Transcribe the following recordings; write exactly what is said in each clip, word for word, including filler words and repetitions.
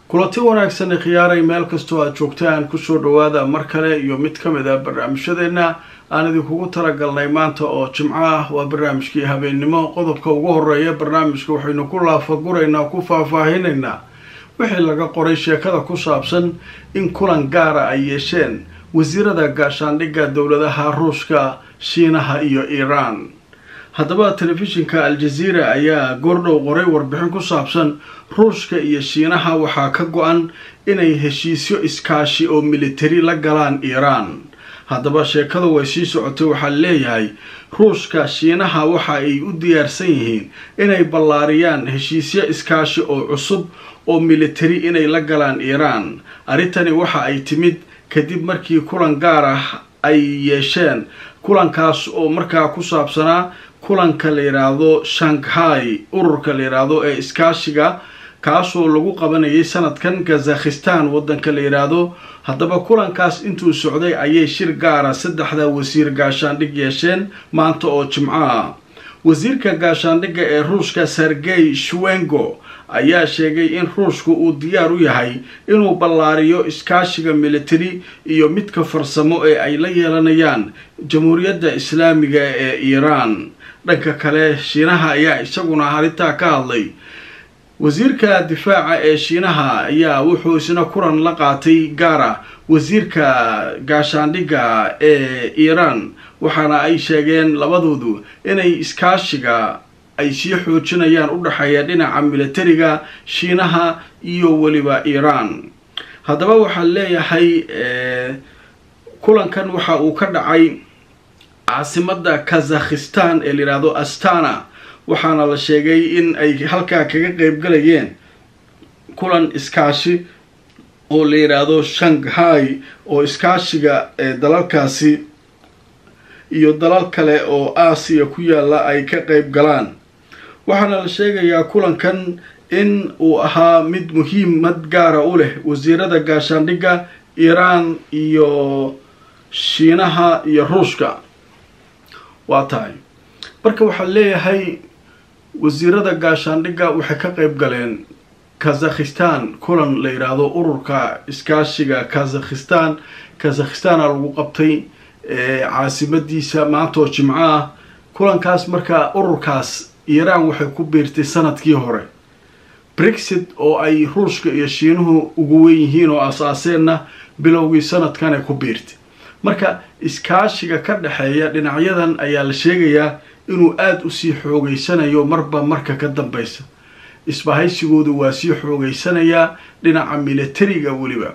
kulanti wanaagsan khiyaaray meel kastoo aad joogtaan ku soo dhawaada mar kale iyo mid ka mid ah barnaamijyadeena aan idinkugu talagalnay maanta oo Jimco ah waa barnaamijkii habeenimo qodobka ugu horeeya barnaamijka waxaynu ku laafaguraynaa ku faahfaahinaynaa wixii laga qoray sheekada ku saabsan in kulan gaara ay yeesheen wasiirada gaashaandhigga dowladaha Ruushka, Shiinaha iyo Iran. haddaba telefishinka Al Jazeera ayaa goordhow qoray warbixin ku saabsan Ruushka iyo Shiinaha waxaa ka go'an inay heshiisyo iskaashi oo military la galaan Iran. haddaba sheekadu way sii socotay waxaa leeyahay Ruushka Shiinaha waxa ay u diyaarsan yihiin inay ballaariyaan heshiisyo iskaashi oo cusub oo military inay la galaan Iran. arintani waxa ay timid kadib markii kulan gaar ah ay yeesheen kulankaas oo markaa ku saabsanaa kulanka la yiraahdo Shanghai ururka la yiraahdo ee iskaashiga kaasoo lagu qabanayay sanadkan Kazakhstan wadanka la yiraahdo. haddaba kulankaas intuu socday ayay shir gaara saddexda wasiir gaashaandhig yeesheen maanta oo Jimco ah. wasiirka gaashaandhigga ee Ruushka Sergey Shoigu ayaa sheegay in Ruushku uu diyaar u yahay inuu ballaariyo iskaashiga military iyo midka farsamo ee ay la yeelanayaan Jamhuuriyadda Islaamiga ee Iran. dhanka kale Shiinaha ayaa isaguna arintaa ka hadlay. wasiirka difaaca ee Shiinaha ayaa wuxuu isna kulan la qaatay gaara wasiirka gaashaandhigga ee Iran waxaana ay sheegeen labadoodu inay iskaashiga ay sii xoojinayaan u dhaxeeya dhinaca militariga Shiinaha iyo waliba Iran. haddaba waxaa leeyahay kulankan waxa uu ka dhacay caasimada Kazakhstan ee la yiraahdo Astana waxaana la sheegay in ay halkaa kaga qayb galayeen kulan iskaashi oo la yiraahdo Shanghai oo iskaashiga ee dalalkaasi iyo dalal kale oo Aasiya ku yaala ay ka qayb galaan. waxaana la sheegayaa kulankan in uu ahaa mid muhiimad gaara u leh wasiirada gaashaandhigga Iran iyo Shiinaha iyo Ruushka. waa tahay marka waxaa leeyahay wasiirada gaashaandhigga waxay ka qayb galeen Kazakhstan kulan la yiraahdo ururka iskaashiga Kazakhstan. Kazakhstan lagu qabtay caasimadiisa maanta oo Jimco ah. kulankaas marka ururkaas Iran waxay ku biirtay sanadkii hore Brexit oo ay Ruushka iyo Shiinuhu ugu weyn yihiin oo aasaaseena bilowgii sanadkan ay ku biirtay. marka iskaashiga ka dhaxeeya dhinacyadan ayaa la sheegayaa inuu aad u sii xoogeysanayo marba marka ka dambaysa. isbahaysigoodu waa sii xoogeysanayaa dhinaca militariga waliba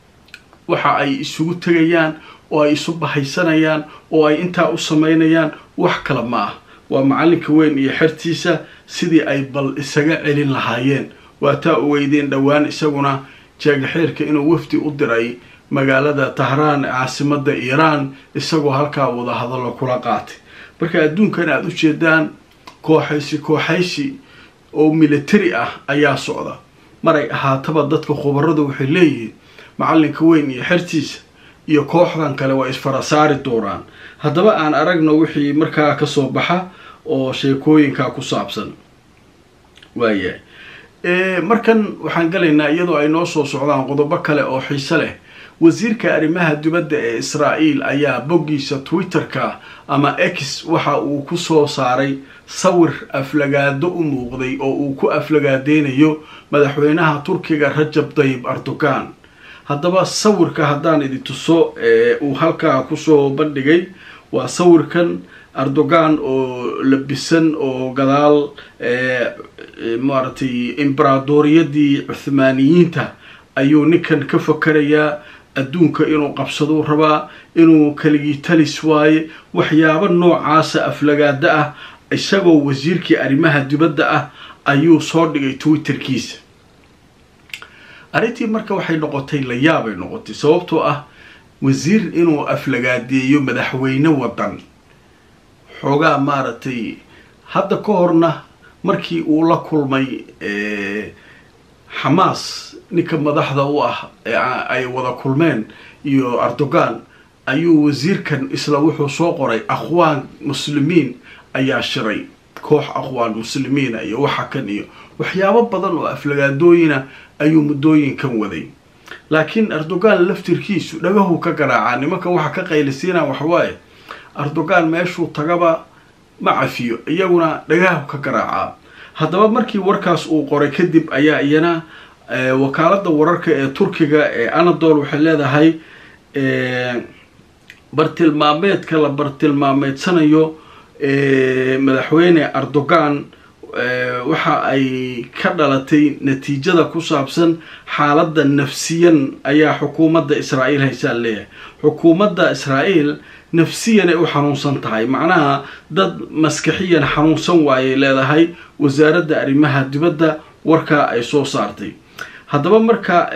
waxa ay isugu tagayaan oo ay isu bahaysanayaan oo ay intaa u sameynayaan wax kala ma ah. waa macalinka weyn iyo xirtiisa sidii ay bal isaga celin lahaayeen. waa taa ogeydeen dhawaan isaguna jaagaxeerka inuu wafdi u diray magaalada Tehran caasimada Iran isagoo halkaa wada hadallo kula qaatay. marka adduunkan aad u jeedaan kooxaysi kooxaysi oo military ah ayaa socda. maray ahaataba dadka khubaradu waxay leeyihiin macalinka weyn iyo xirtiisa iyo kooxdan kale waa isfarasaari doonaan. haddaba aan aragno wixii markaa ka soo baxa oo sheekooyinka ku saabsan. waayahay ee markan waxaan galaynaa iyadoo ay noo soo socdaan qodobo kale oo xiiso leh. wasiirka arrimaha dibadda ee Israa'iil ayaa boggiisa Twitterka ama X waxa uu ku soo saaray sawir aflagaado u muuqday oo uu ku aflagaadeeyo madaxweynaha Turkiga Rajab Tayyip Erdogan. haddaba sawirka haddaan idin tuso ee uu halkaa ku soo bandhigay waa sawirkan Erdogan oo labisan oo gadaal ee maartay imbraadoriyadii Uthmaniyiinta ayuu ninkan ka fakarayaa adduunka inuu qabsado rabaa inuu kaligii talis waaye waxyaabo noocaas aflagaada ah isagoo wasiirkii arrimaha dibadda ah ayuu soo dhigay Twitterkiisa. arintii marka waxay noqotay la yaab ay noqotay sababtoo ah wasiir inuu aflagaadeeyo madaxweyne wadan xogaa maartay hadda ka horna markii uu la kulmay ee Hamas ninka madaxda u ah ay wada kulmeen iyo Erdogan ayuu wasiirkan isla wuxuu soo qoray akhwaan muslimiin ayaa shiray koox aqwaan muslimiina iyo waxa kan iyo waxyaabo badan oo aflagaadooyina ayuu muddooyinkan waday laakiin Erdogan laftirkiisu dhagahu ka garaacaa nimanka waxa ka qaylisiina wax waaye Erdogan meeshuu tagaba ma cafiyo iyaguna dhagahu ka garaacaa haddaba markii warkaas uu qoray kadib ayaa iyana wakaaladda wararka ee Turkiga ee Anadolu waxay leedahay bartilmaameedka la bartilmaameedsanayo madaxweyne Erdogan waxa ay ka dhalatay natiijada ku saabsan xaaladda nafsiyan ayaa xukuumadda Israa'iil haysa leeyahay xukuumadda Israa'iil nafsiyan ay u xanuunsan tahay macnaha dad maskaxiyan xanuunsan waayay leedahay wasaaradda arrimaha dibadda warka ay soo saartay haddaba marka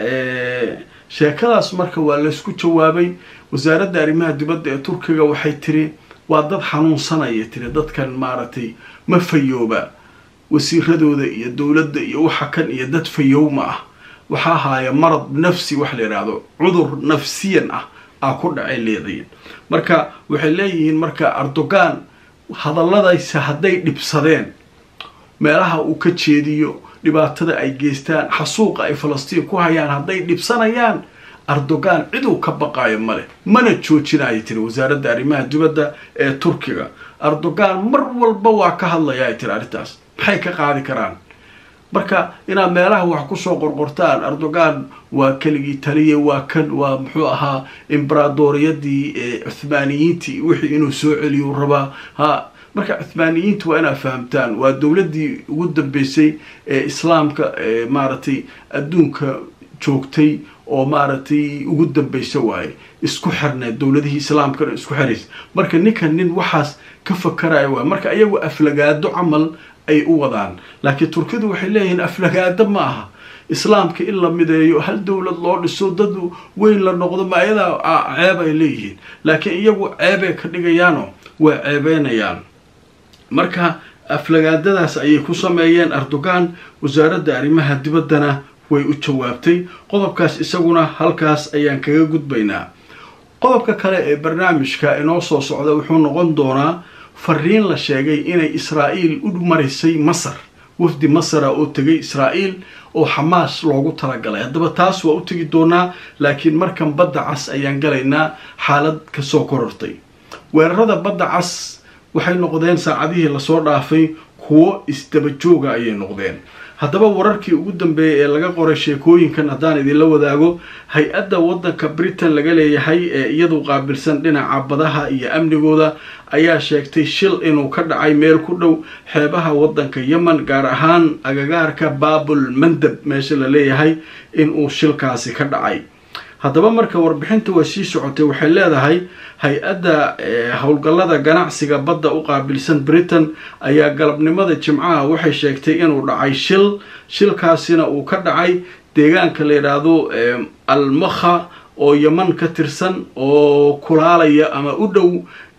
sheekadaas marka waa la isku jawaabay wasaaradda arrimaha dibadda ee Turkiga waxay tiri waa dad xanuunsanaya tiri dadkan maaragtay ma fayooba wasiiradooda iyo dawladda iyo waxa kan iyo dad fayooma ah waxa haaya marad nafsi wax la yiraahdo cudur nafsiyan ah aa ku dhacay leedahay marka waxay leeyihiin marka Erdogan hadalladaysa haday dhibsadeen meelaha uu ka jeediyo dhibaatada ay geystaan xasuuqa ay Falastiin ku hayaan haday dhibsanayaan Erdogan ciduu ka baqayo male mana joojinayo tiri wasaaradda arrimaha dibadda ee Turkiga Erdogan mar walba waa ka hadlayaa tiri arrintaas maxay ka qaadi karaan marka ina meelaha wax ku soo qorqortaan Erdogan waa kaligii taliye waa kan waa muxuu ahaa imbraadoriyadii Uthmaniyiintii wixii inuu soo celiyo raba ha marka Uthmaniyiintu waa ina fahamtaan waa dawladii ugu dambeysay ee islaamka maaragtay adduunka joogtay oo maaragtay ugu dambeysay waay isku xirnay dawladihii islaamka isku xiriis marka ninkan nin waxaas ka fakarayo waa marka ayagu aflagaado camal ay u wadaan laakiin Turkidu waxay leeyihiin aflagaado ma aha islaamka in la mideeyo hal dawlad loo dhiso dad weyn la noqdo ma ayada ceeb ay leeyihiin laakiin iyagu ceeb ay ka dhigayaano waa ceebeynayaan marka aflagaadadaas ayay ku sameeyeen Erdogan wasaaradda arrimaha dibaddana way u jawaabtay qodobkaas isaguna halkaas ayaan kaga gudbaynaa qodobka kale ee barnaamijka inoo soo socda wuxuu noqon doonaa fariin la sheegay inay Israa'iil u marisay Masar wafdi Masar oo tagay Israa'iil oo Hamas loogu talagalay haddaba taas waa u tagi doonaa laakiin markan badda cas ayaan galaynaa xaalad ka soo korortay weerarada badda cas waxay noqdeen saacadihii la soo dhaafay kuwo isdaba jooga ayay noqdeen haddaba wararkii ugu dambeeyay ee laga qoray sheekooyinkan haddaan idin la wadaago hay-adda waddanka Britain laga leeyahay ee iyadu qaabilsan dhinaca badaha iyo amnigooda ayaa sheegtay shil inuu ka dhacay meel ku dhow xeebaha waddanka Yemen gaar ahaan agagaarka Babul Mandab meesha la leeyahay inuu shilkaasi ka dhacay haddaba marka warbixinta waa sii socotay waxay leedahay hay-adda howlgallada ganacsiga badda u qaabilsan Britain ayaa galabnimada Jimcaha waxay sheegtay inuu dhacay shil shilkaasina uu ka dhacay deegaanka la yiraahdo Al-Makha oo Yemen ka tirsan oo kulaalaya ama u dhow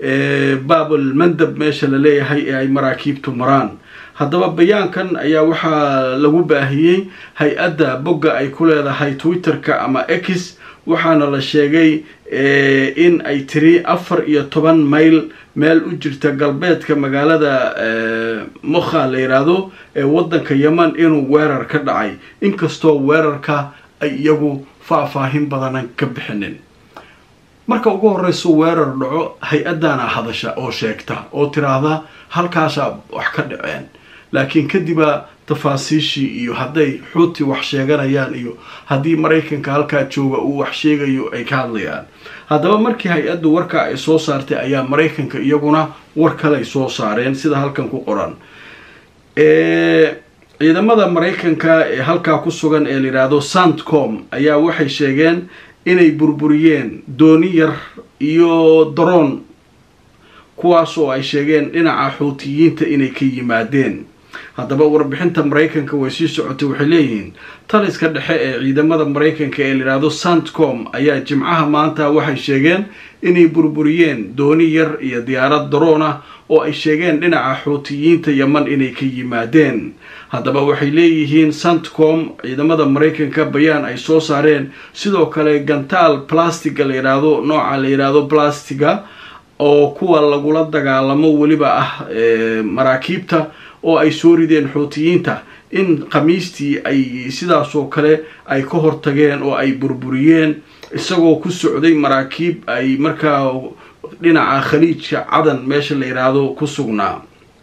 Babul Mandab meesha la leeyahay ee ay maraakiibtu maraan haddaba bayaankan ayaa waxaa lagu baahiyay hay-adda bogga ay ku leedahay Twitterka ama X waxaana la sheegay in ay tiri afar iyo toban mayl meel u jirta galbeedka magaalada Makha la yiraahdo ee waddanka Yemen inuu weerar ka dhacay inkastoo weerarka ay iyagu faahfaahin badan ka bixinin marka ugu horeyso weerar dhaco hay-adana hadasha oo sheegta oo tiraahda halkaas wax ka dhaceen laakiin kadiba tafaasiishi iyo haday xuuti wax sheeganayaan iyo hadii Mareykanka halka jooga uu wax sheegayo ay ka hadlayaan haddaba markii hay-addu warka ay soo saartay ayaa Mareykanka iyaguna war kale ay soo saareen sida halkan ku qoran ee ciidamada Mareykanka ee halka ku sugan ee la yiraahdo Sandcom ayaa waxay sheegeen inay burburiyeen dooni yar iyo drone kuwaas oo ay sheegeen dhinaca xuutiyiinta inay ka yimaadeen haddaba warbixinta Mareykanka way sii socotay waxay leeyihiin taliska dhexe ee ciidamada Mareykanka ee la yiraahdo Sandcom ayaa Jimcaha maanta waxay sheegeen inay burburiyeen dooni yar iyo diyaarad drone ah oo ay sheegeen dhinaca xuutiyiinta Yemen inay ka yimaadeen haddaba waxay leeyihiin Sandcom ciidamada Mareykanka bayaan ay soo saareen sidoo kale gantaal plastic la yiraahdo nooca la yiraahdo plastiga oo kuwa lagula dagaalamo weliba ah maraakiibta oo ay soo rideen xuutiyiinta in khamiistii ay sidaasoo kale ay ka hortageen oo ay burburiyeen isagoo ku socday maraakiib ay markaa dhinaca khaliijka cadan meesha la yiraahdo ku sugnaa.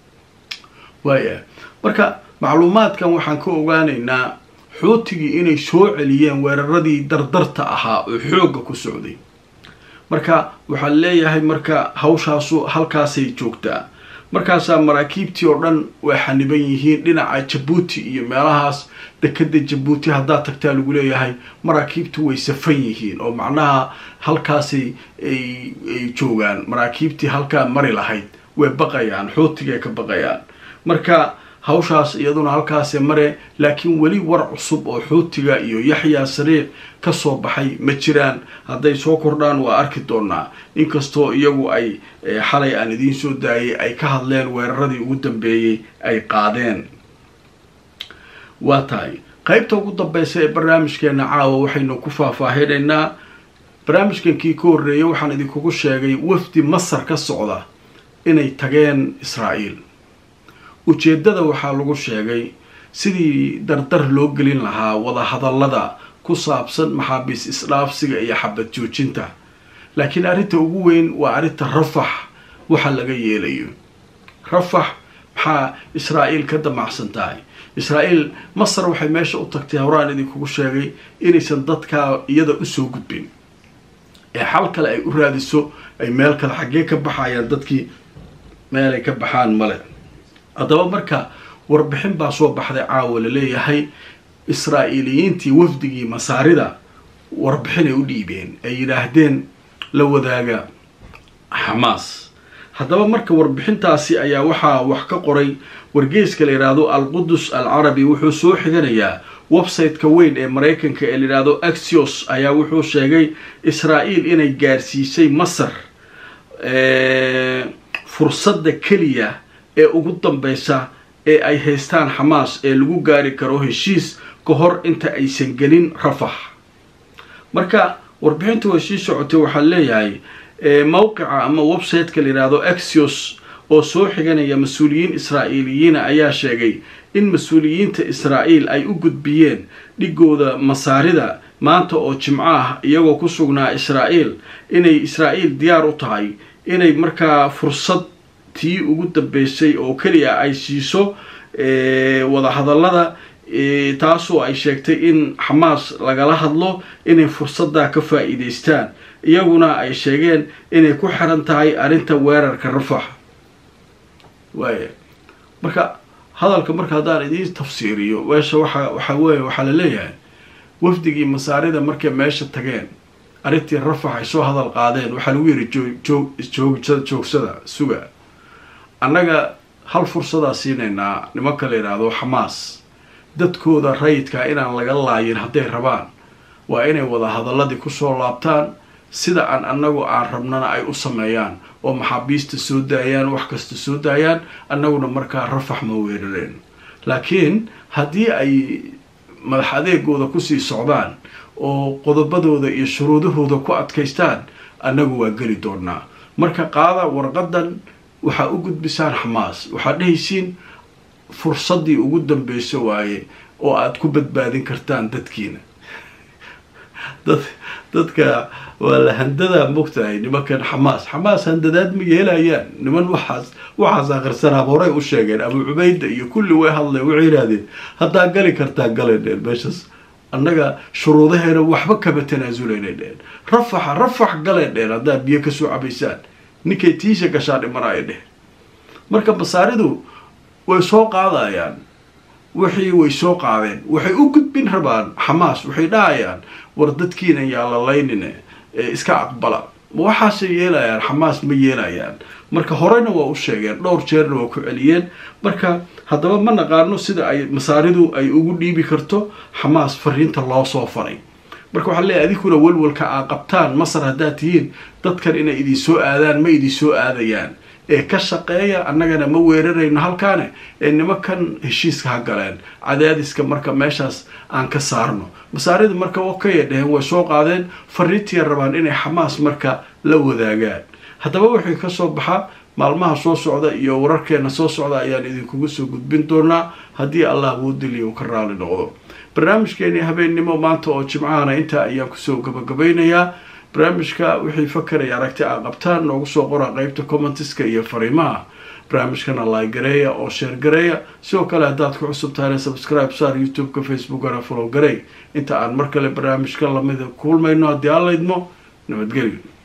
waaya marka macluumaadkan waxaan ka ogaanaynaa xuutigii inay soo celiyeen weeraradii dardarta ahaa oo xooga ku socday. marka waxaa leeyahay marka hawshaasu halkaasay joogtaa. markaasaa maraakiibtii oo dhan way xaniban yihiin dhinaca Jabuuti iyo meelahaas dekada Jabuuti haddaa tagtaa lagu leeyahay maraakiibtu way safan yihiin oo macnaha halkaasay ay joogaan. maraakiibtii halkaa mari lahayd way baqayaan, xuutiga ka baqayaan. marka hawshaas iyaduna halkaas mare laakiin wali war cusub oo xuutiga iyo Yaxya Sariic ka soo baxay ma jiraan. hadday soo kordhaan waa arki doonaa. inkastoo iyagu ay xalay aan idiin soo daayay ay ka hadleen weeraradii ugu dambeeyay ay qaadeen. waa tahay qaybta ugu dambaysa ee barnaamijkeena caawa waxaynu ku faahfaahinaynaa. barnaamijkankii ka horreeyay waxaan idinkugu sheegay wafdi Masar ka socda inay tageen Israa'iil. ujeedada waxaa lagu sheegay sidii dardar loo gelin lahaa wada hadallada ku saabsan maxaabiis isdhaafsiga iyo xabad joojinta. laakiin arrinta ugu weyn waa arrinta Rafax waxa laga yeelayo. Rafax maxaa Israa'iil ka damacsan tahay? Israa'iil Masar waxay meesha u tagtay horaan idinkugu sheegay inaysan dadka iyada u soo gudbin ee xal kale ay u raadiso ay meel kale xagee ka baxayaan dadkii meel ay ka baxaan male. haddaba marka warbixin baa soo baxday caawa la leeyahay Israa'iiliyiintii wafdigii Masaarida warbixin ay u dhiibeen ay yiraahdeen la wadaaga Xamaas. haddaba marka warbixintaasi ayaa waxaa wax ka qoray wargeyska la yiraahdo Al-Qudus Al-Arabi. wuxuu soo xiganayaa website-ka weyn ee Mareykanka ee la yiraahdo Axios ayaa wuxuu sheegay Israa'iil inay gaarsiisay Masar ee fursadda kaliya ee ugu dambaysa ee ay haystaan Xamaas ee lagu gaari karo heshiis ka hor inta aysan gelin Rafax. marka warbixinta way sii socotay. waxaa leeyahay mowqica ama website-ka la yiraahdo Axios oo soo xiganaya mas'uuliyiin Israa'iiliyiin ayaa sheegay in mas'uuliyiinta Israa'iil ay u gudbiyeen dhigooda Masaarida maanta oo Jimco ah iyagoo ku sugnaa Israa'iil inay Israa'iil diyaar u tahay inay markaa fursad tii ugu dambeysay oo kaliya ay siiso wada hadallada taasoo ay sheegtay in Xamaas lagala hadlo inay fursadda ka faa'iideystaan. iyaguna ay sheegeen inay ku xiran tahay arrinta weerarka Rafax. waaye marka hadalka marka haddaan idiin tafsiiriyo weesha waxa waxa weeye waxa la leeyahay wafdigii Masaarida markay meesha tageen arrintii Rafax ay soo hadal qaadeen waxaa lagu yiri joog joog joogsada suga annaga hal fursada siinayna nimanka la yiraahdo Xamaas dadkooda rayidka inaan laga laayin haday rabaan waa inay wada hadalladii ku soo laabtaan sida aan annagu aan rabnana ay u sameeyaan oo maxaabiista soo daayaan wax kasta soo daayaan annaguna markaa Rafax ma weerareen. laakiin haddii ay madax adeegooda ku sii socdaan oo qodobadooda iyo shuruudahooda ku adkaystaan annagu waa geli doonaa. marka qaada warqadan waxa u gudbisaan Xamaas waxa dhahaysiin fursadii ugu dambeysay waaye oo aad ku badbaadin kartaan dadkiina. dad dadka wala handada mugtahay nimankan Xamaas Xamaas handadaad ma yeelayaan niman waxaas waxaas aqarsanaa horay u sheegeen Abu Ubayda iyo kulli way hadlay u ciiraadeen hadaa gali kartaa galeen meeshas annaga shuruudaheena waxba kaba tanaazuleyneen Rafax Rafax galeen hadaa biyo ka soo cabaysaan ninkay tiisha gashaan imaraayeen. marka Masaaridu way soo qaadayaan wixii way soo qaadeen waxay u gudbin rabaan Xamaas waxay dhaayaan war dadkiina yaa la laynine iska aqbala waxaas yeelayaan Xamaas ma yeelayaan. marka horena waa u sheegeen dhowr jeerna waa ku celiyeen. marka haddaba ma naqaano sida ay Masaaridu ay ugu dhiibi karto Xamaas fariinta loo soo faray. marka waxa leeyahay adikuna walwalka aa qabtaan Masar hadaa tihiin dadkan inay idin soo aadaan ma idin soo aadayaan ee ka shaqeeya annagana ma weerarayno halkaane ee nimankan heshiiska ha galeen cadaadiska marka meeshaas aan ka saarno. Masaarida marka okay dhaheen way soo qaadeen fariintii rabaan inay Xamaas marka la wadaagaan. haddaba wixii kasoo baxa maalmaha soo socda iyo wararkeena soo socda ayaan idinkugu soo gudbin doonaa haddii allah uu diliyo uu ka raali noqdo. barnaamijkeeni habeennimo maanta oo jimcahana intaa ayaan kusoo gabagabaynayaa. barnaamijka wixii fakaraya aragti aa qabtaan noogu soo qora qaybta commentiska iyo fariimaha. barnaamijkana like gareeya oo share gareeya, sidoo kale haddaad ku cusub tahayna subscribe saar youtube-ka, facebookana follow gareey. inta aan mar kale barnaamijka lamida kulmayno haddii alla idmo, nabadgelyo.